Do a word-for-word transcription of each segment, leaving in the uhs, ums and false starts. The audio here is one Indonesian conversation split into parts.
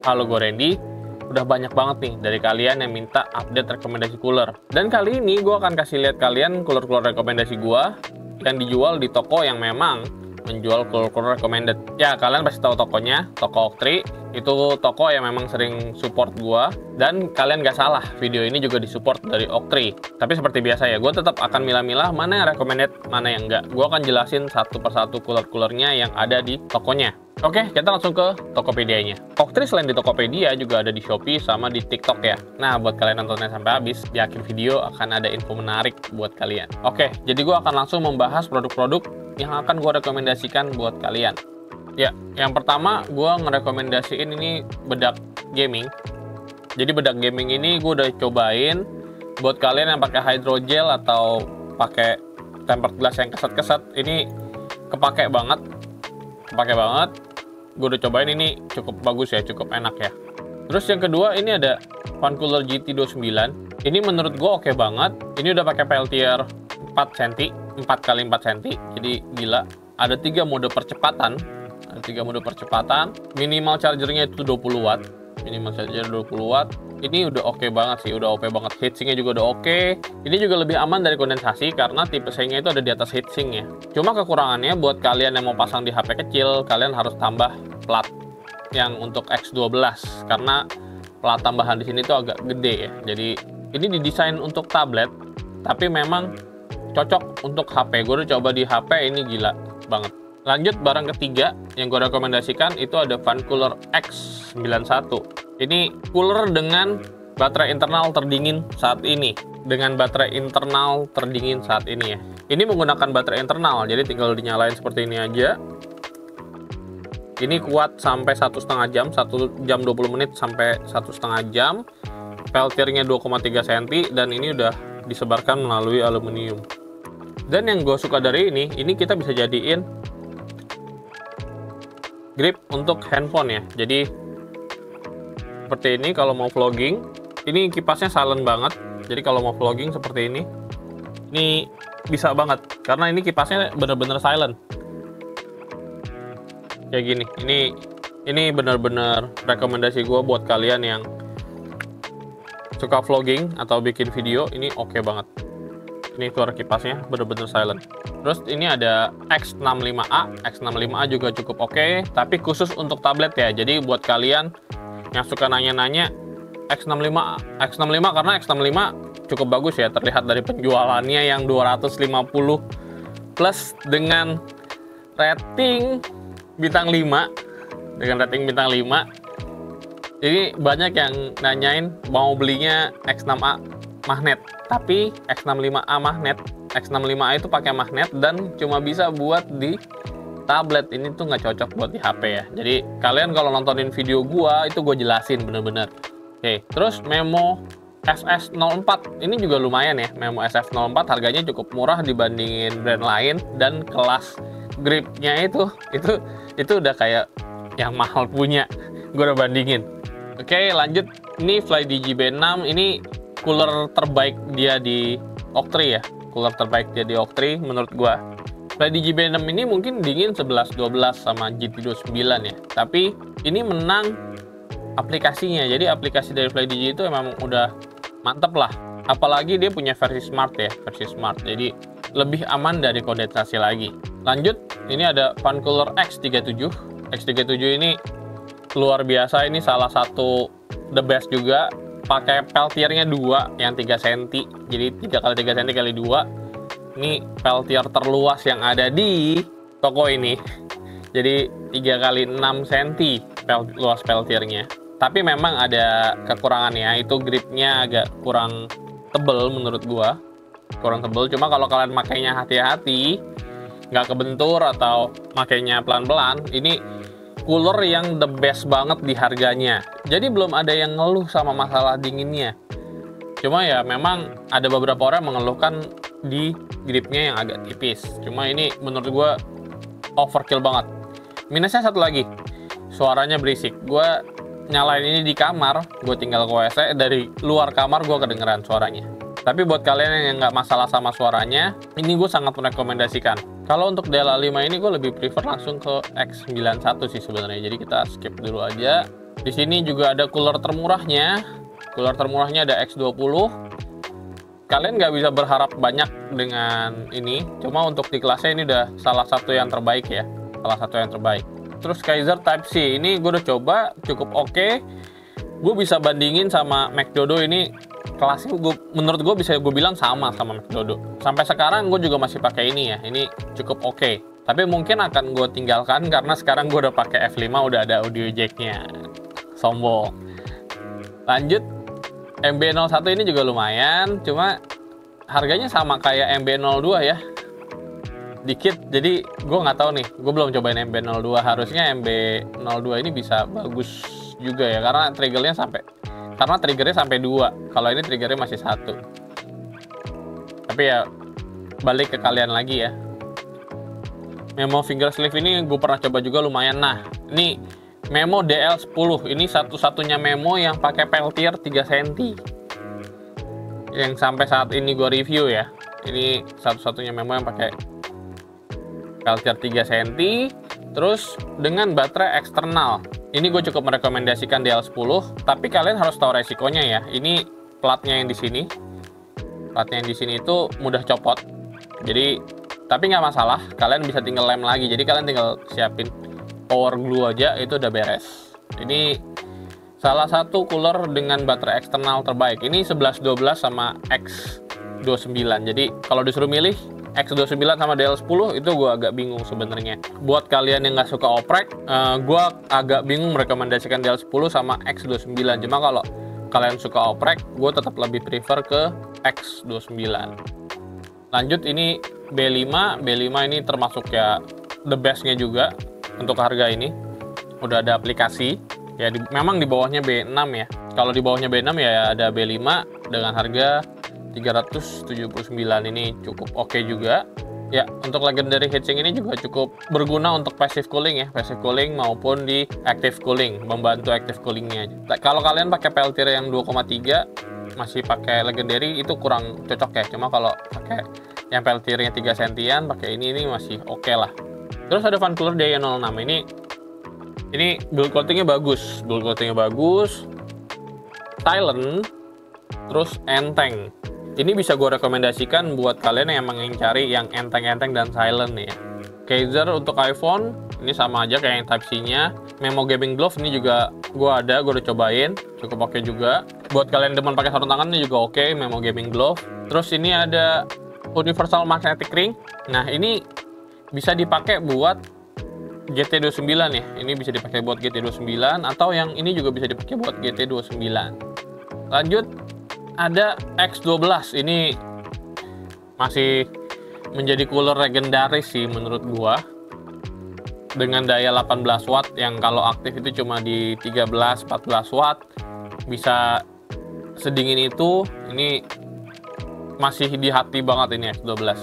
Halo, gue Randy. Udah banyak banget nih dari kalian yang minta update rekomendasi cooler. Dan kali ini gue akan kasih lihat kalian cooler-cooler rekomendasi gue yang dijual di toko yang memang menjual cooler-cooler recommended. Ya, kalian pasti tahu tokonya, toko Oaktray. Itu toko yang memang sering support gue. Dan kalian gak salah, video ini juga disupport dari Oaktray. Tapi seperti biasa ya, gue tetap akan milah-milah mana yang recommended, mana yang enggak. Gue akan jelasin satu persatu cooler-coolernya yang ada di tokonya. Oke, kita langsung ke Tokopedia-nya. Oaktray selain di Tokopedia juga ada di Shopee sama di TikTok ya. Nah, buat kalian nontonnya sampai habis, di akhir video akan ada info menarik buat kalian. Oke, jadi gue akan langsung membahas produk-produk yang akan gue rekomendasikan buat kalian. Ya, yang pertama gue ngerekomendasiin ini bedak gaming. Jadi bedak gaming ini gue udah cobain buat kalian yang pakai hydrogel atau pakai tempered glass yang keset-keset. Ini kepake banget, kepake banget. Gue udah cobain, ini cukup bagus ya, cukup enak ya. Terus yang kedua ini ada Fan Cooler G T dua puluh sembilan. Ini menurut gue oke banget. Ini udah pakai Peltier empat sentimeter, empat kali empat sentimeter. Jadi gila. Ada tiga mode percepatan. Ada tiga mode percepatan. Minimal chargernya itu dua puluh watt. Minimal charger dua puluh watt. Ini udah oke banget sih, udah oke banget. Heatsinknya juga udah oke. Ini juga lebih aman dari kondensasi karena tipe C-nya itu ada di atas heatsinknya. Cuma kekurangannya buat kalian yang mau pasang di H P kecil, kalian harus tambah plat yang untuk X dua belas karena plat tambahan di sini tuh agak gede ya. Jadi ini didesain untuk tablet, tapi memang cocok untuk H P. Gue udah coba di H P, ini gila banget. Lanjut barang ketiga yang gue rekomendasikan itu ada Fan Cooler X sembilan satu. Ini cooler dengan baterai internal terdingin saat ini. Dengan baterai internal terdingin saat ini ya. Ini menggunakan baterai internal, jadi tinggal dinyalain seperti ini aja. Ini kuat sampai satu setengah jam, satu jam dua puluh menit sampai satu setengah jam. Peltiernya dua koma tiga sentimeter dan ini udah disebarkan melalui aluminium. Dan yang gue suka dari ini, ini kita bisa jadiin grip untuk handphone ya. Jadi seperti ini kalau mau vlogging, ini kipasnya silent banget. Jadi kalau mau vlogging seperti ini, ini bisa banget karena ini kipasnya bener-bener silent. Kayak gini. Ini ini bener-bener rekomendasi gue buat kalian yang suka vlogging atau bikin video. Ini oke banget. Ini suara kipasnya bener-bener silent. Terus ini ada X enam puluh lima A. X enam puluh lima A juga cukup oke, tapi khusus untuk tablet ya. Jadi buat kalian yang suka nanya-nanya X enam puluh lima, X enam puluh lima karena X enam puluh lima cukup bagus ya, terlihat dari penjualannya yang dua ratus lima puluh plus dengan rating bintang lima, dengan rating bintang lima. Jadi banyak yang nanyain mau belinya X enam A magnet, tapi X enam puluh lima A magnet, X enam puluh lima A itu pakai magnet dan cuma bisa buat di tablet. Ini tuh nggak cocok buat di H P ya. Jadi kalian kalau nontonin video gua itu gue jelasin bener-bener. Oke, terus Memo S S nol empat ini juga lumayan ya. Memo S S nol empat harganya cukup murah dibandingin brand lain dan kelas gripnya itu itu itu udah kayak yang mahal punya. Gue udah bandingin. Oke, lanjut. Ini FlyDigi B enam, ini cooler terbaik dia di Oaktray ya. Cooler terbaik dia di Oaktray menurut gua. FlyDigi B enam ini mungkin dingin sebelas dua belas sama G T dua puluh sembilan ya. Tapi ini menang aplikasinya. Jadi aplikasi dari FlyDigi itu emang udah mantep lah. Apalagi dia punya versi smart ya, versi smart. Jadi lebih aman dari kondensasi lagi. Lanjut, ini ada Fan Cooler X tiga puluh tujuh. X tiga puluh tujuh ini luar biasa, ini salah satu the best juga. Pakai peltiernya dua yang tiga sentimeter. Jadi tiga kali tiga sentimeter kali dua. Ini peltier terluas yang ada di toko ini. Jadi tiga kali enam sentimeter pel luas peltiernya. Tapi memang ada kekurangannya, itu gripnya agak kurang tebel menurut gua. Kurang tebel, cuma kalau kalian makainya hati-hati, nggak kebentur atau makainya pelan-pelan, ini cooler yang the best banget di harganya. Jadi belum ada yang ngeluh sama masalah dinginnya. Cuma ya memang ada beberapa orang mengeluhkan di gripnya yang agak tipis. Cuma ini menurut gue overkill banget. Minusnya satu lagi, suaranya berisik. Gue nyalain ini di kamar, gue tinggal ke W C, dari luar kamar gue kedengeran suaranya. Tapi buat kalian yang nggak masalah sama suaranya, ini gue sangat merekomendasikan. Kalau untuk D L A lima ini gue lebih prefer langsung ke X sembilan satu sih sebenarnya. Jadi kita skip dulu aja. Di sini juga ada cooler termurahnya. Cooler termurahnya ada X dua puluh. Kalian nggak bisa berharap banyak dengan ini. Cuma untuk di kelasnya ini udah salah satu yang terbaik ya. Salah satu yang terbaik. Terus Kaiser Type C. Ini gue udah coba, cukup oke. Okay. Gue bisa bandingin sama McDodo ini. Kelasnya gue, menurut gue bisa gue bilang sama sama McDodo. Sampai sekarang gue juga masih pakai ini ya. Ini cukup oke. Okay. Tapi mungkin akan gue tinggalkan karena sekarang gue udah pakai F lima, udah ada audio jacknya. Sombong. Lanjut, M B nol satu ini juga lumayan, cuma harganya sama kayak M B nol dua ya. Dikit, jadi gue nggak tahu nih. Gue belum cobain M B nol dua. Harusnya M B nol dua ini bisa bagus juga ya, karena triggernya sampai karena triggernya sampai dua. Kalau ini triggernya masih satu. Tapi ya balik ke kalian lagi ya. Memo finger sleeve ini gue pernah coba juga, lumayan. Nah, ini Memo D L sepuluh. Ini satu-satunya Memo yang pakai peltier tiga sentimeter. Yang sampai saat ini gue review ya. Ini satu-satunya Memo yang pakai peltier tiga sentimeter. Terus dengan baterai eksternal. Ini gue cukup merekomendasikan D L sepuluh, tapi kalian harus tahu resikonya ya. Ini platnya yang di sini. Platnya yang di sini itu mudah copot. Jadi tapi nggak masalah, kalian bisa tinggal lem lagi. Jadi kalian tinggal siapin power glue aja, itu udah beres. Ini salah satu cooler dengan baterai eksternal terbaik. Ini sebelas dua belas sama X dua puluh sembilan. Jadi kalau disuruh milih X dua puluh sembilan sama D L sepuluh, itu gue agak bingung sebenarnya. Buat kalian yang nggak suka oprek, uh, gue agak bingung merekomendasikan D L sepuluh sama X dua puluh sembilan. Cuma kalau kalian suka oprek, gue tetap lebih prefer ke X dua puluh sembilan. Lanjut, ini B lima. B lima ini termasuk ya the best-nya juga untuk harga ini. Udah ada aplikasi. Ya di, memang di bawahnya B enam ya. Kalau di bawahnya B enam ya ada B lima dengan harga tiga ratus tujuh puluh sembilan. Ini cukup oke okay juga. Ya, untuk legendary heatsink ini juga cukup berguna untuk passive cooling ya. Passive cooling maupun di active cooling, membantu active coolingnya. Kalau kalian pakai peltier yang dua koma tiga, masih pakai legendary, itu kurang cocok ya. Cuma kalau pakai yang peltiernya tiga sentian, pakai ini ini masih oke okay lah. Terus ada fan cooler D Y nol enam. Ini ini build coatingnya bagus, build coatingnya bagus, silent, terus enteng. Ini bisa gue rekomendasikan buat kalian yang emang yang cari yang enteng-enteng dan silent nih ya. Kaiser untuk iPhone ini sama aja kayak yang Type C-nya. Memo Gaming Glove ini juga gue ada, gue udah cobain, cukup oke okay juga. Buat kalian demen pakai sarung tangan ini juga oke, okay, Memo Gaming Glove. Terus ini ada Universal Magnetic Ring. Nah, ini bisa dipakai buat G T dua puluh sembilan ya. Ini bisa dipakai buat G T dua puluh sembilan, atau yang ini juga bisa dipakai buat G T dua puluh sembilan. Lanjut, ada X dua belas. Ini masih menjadi cooler legendaris sih menurut gua. Dengan daya delapan belas watt yang kalau aktif itu cuma di tiga belas empat belas watt. Bisa sedingin itu. Ini masih di hati banget ini X dua belas.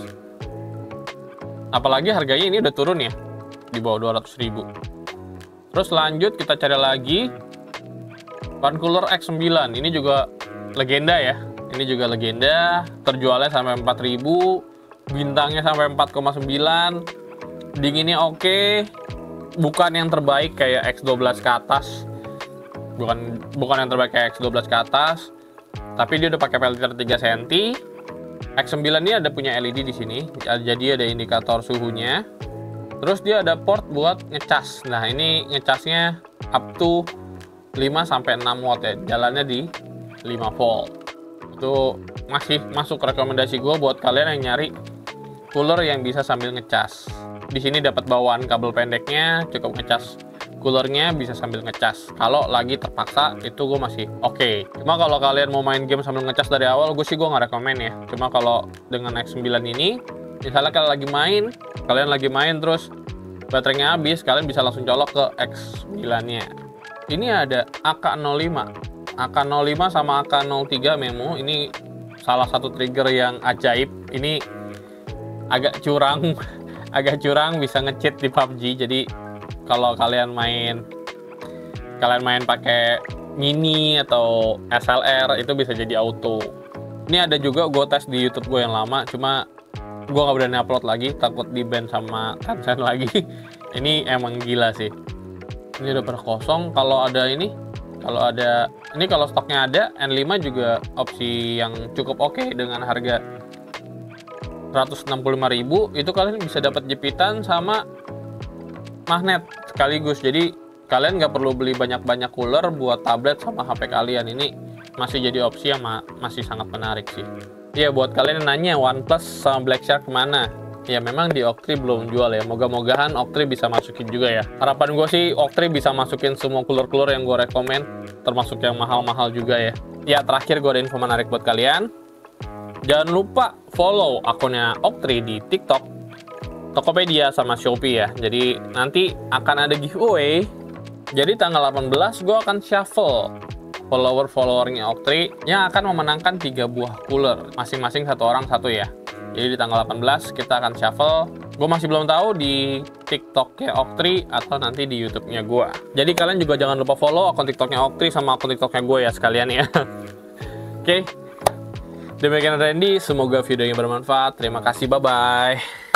Apalagi harganya ini udah turun ya, di bawah dua ratus ribu. Terus lanjut kita cari lagi fan cooler X sembilan. Ini juga legenda ya. Ini juga legenda. Terjualnya sampai empat ribu, bintangnya sampai empat koma sembilan. Dinginnya oke. Okay. Bukan yang terbaik kayak X dua belas ke atas. Bukan bukan yang terbaik kayak X dua belas ke atas. Tapi dia udah pakai peltier tiga sentimeter. X sembilan ini ada punya L E D di sini. Jadi ada indikator suhunya. Terus dia ada port buat ngecas. Nah, ini ngecasnya up to lima sampai enam watt ya. Jalannya di lima volt. Itu masih masuk rekomendasi gue buat kalian yang nyari cooler yang bisa sambil ngecas. Di sini dapat bawaan kabel pendeknya, cukup ngecas coolernya, bisa sambil ngecas. Kalau lagi terpaksa itu gue masih oke. Okay. Cuma kalau kalian mau main game sambil ngecas dari awal, gue sih gue nggak rekomen ya. Cuma kalau dengan X sembilan ini, misalnya kalian lagi main, kalian lagi main terus baterainya habis, kalian bisa langsung colok ke X sembilan-nya. Ini ada A K nol lima. A K nol lima sama A K nol tiga Memo. Ini salah satu trigger yang ajaib. Ini agak curang, agak curang bisa nge-cheat di P U B G. Jadi kalau kalian main kalian main pakai mini atau S L R itu bisa jadi auto. Ini ada juga gue tes di YouTube gue yang lama, cuma gue gak berani upload lagi, takut di ban sama Tencent lagi. Ini emang gila sih. Ini udah pada kosong. Kalau ada ini Kalau ada, ini kalau stoknya ada, N lima juga opsi yang cukup oke dengan harga seratus enam puluh lima ribu. Itu kalian bisa dapat jepitan sama magnet sekaligus. Jadi kalian nggak perlu beli banyak-banyak cooler buat tablet sama H P kalian. Ini masih jadi opsi yang ma masih sangat menarik sih. Ya, buat kalian yang nanya OnePlus sama Black Shark kemana? Ya memang di Oktri belum jual ya. Moga-mogahan Oktri bisa masukin juga ya. Harapan gue sih Oktri bisa masukin semua cooler-cooler yang gue rekomen, termasuk yang mahal-mahal juga ya. Ya, terakhir gue ada info menarik buat kalian. Jangan lupa follow akunnya Oktri di TikTok, Tokopedia, sama Shopee ya. Jadi nanti akan ada giveaway. Jadi tanggal delapan belas gue akan shuffle follower-followernya Oktri yang akan memenangkan tiga buah cooler. Masing-masing satu orang satu ya. Jadi di tanggal delapan belas kita akan shuffle. Gue masih belum tahu di TikToknya Oktri atau nanti di YouTube-nya gue. Jadi kalian juga jangan lupa follow akun TikToknya Oktri sama akun TikToknya gue ya sekalian ya. Oke. Okay. Demikian Randy, semoga videonya bermanfaat. Terima kasih, bye-bye.